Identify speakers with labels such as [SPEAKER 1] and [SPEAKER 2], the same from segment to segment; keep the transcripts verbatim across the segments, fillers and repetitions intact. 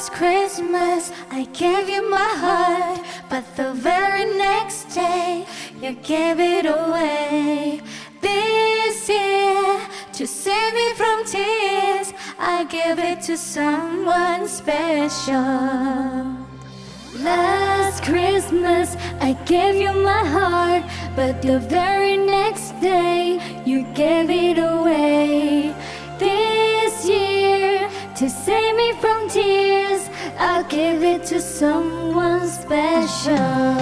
[SPEAKER 1] Last Christmas I gave you my heart, but the very next day you gave it away. This year, to save me from tears, I give it to someone special. Last Christmas I gave you my heart, but the very next day you gave it away. This year, to save me from tears, I'll give it to someone special.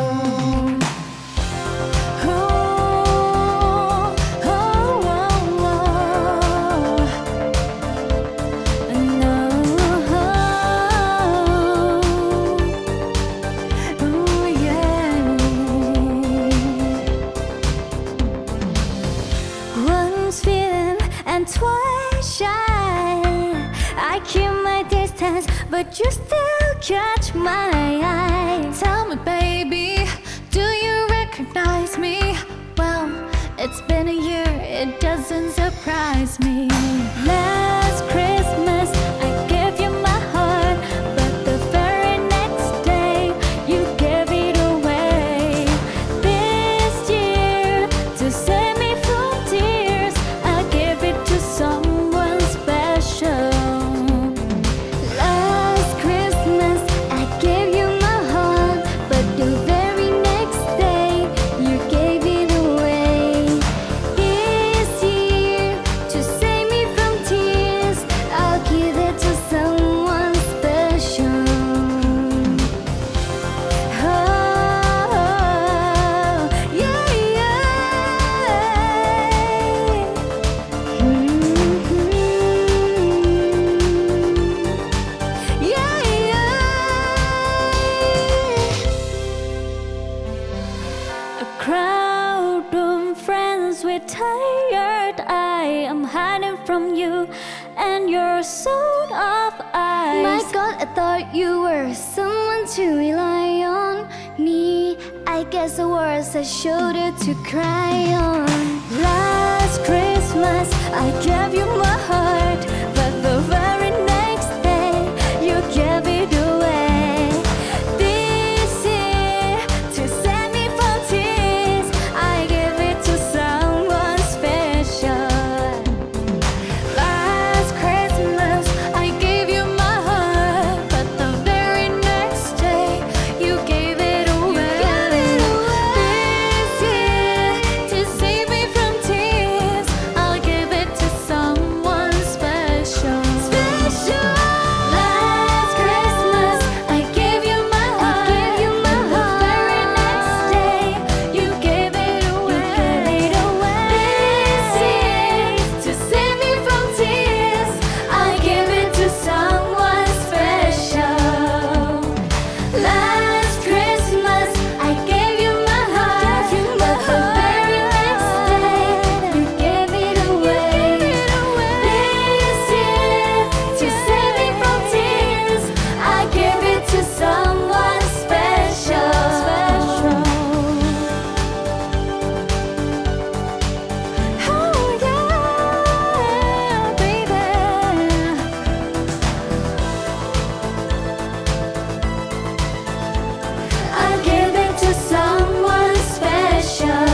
[SPEAKER 1] Twice shy, I keep my distance, but you still catch my eye.
[SPEAKER 2] Tell me, baby, do you recognize me? Well, it's been a year, it doesn't surprise me.
[SPEAKER 1] Last Christmas I gave you my heart, but the very next day you gave it away. This year, to save me from tears, I'll give it to someone special. Last Christmas I gave you my heart, but the very next day you gave it away. This year, to save me from tears, I'll give it to someone special. Oh, yeah, yeah. Mm-hmm. Yeah, yeah. A crowd of friends with tired eye. I'm hiding from you and your sold off eyes. My God, I thought you were someone to rely on. Me, I guess the words I showed it to cry on. Last Christmas I gave you my heart, but the very next day you gave it away. This year, to save me from tears, I give it to someone special. Last Christmas I gave you my heart, but the very next day you gave it away. This year, to save me from tears, I'll give it to someone special. Special. Last Christmas I gave you my heart, but the very next day you gave it away. This year, to save me from tears, I'll give it to someone special. Last Christmas I gave you my heart, but the very next day you gave it away. This year, to save me from tears, I give it to someone special. Oh yeah, baby. I give it to someone special.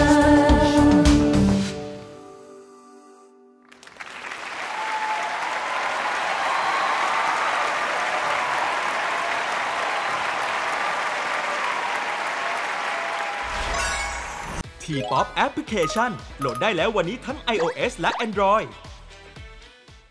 [SPEAKER 3] T-ป๊อป แอปพลิเคชันโหลดได้แล้ววันนี้ทั้ง iOS และ Android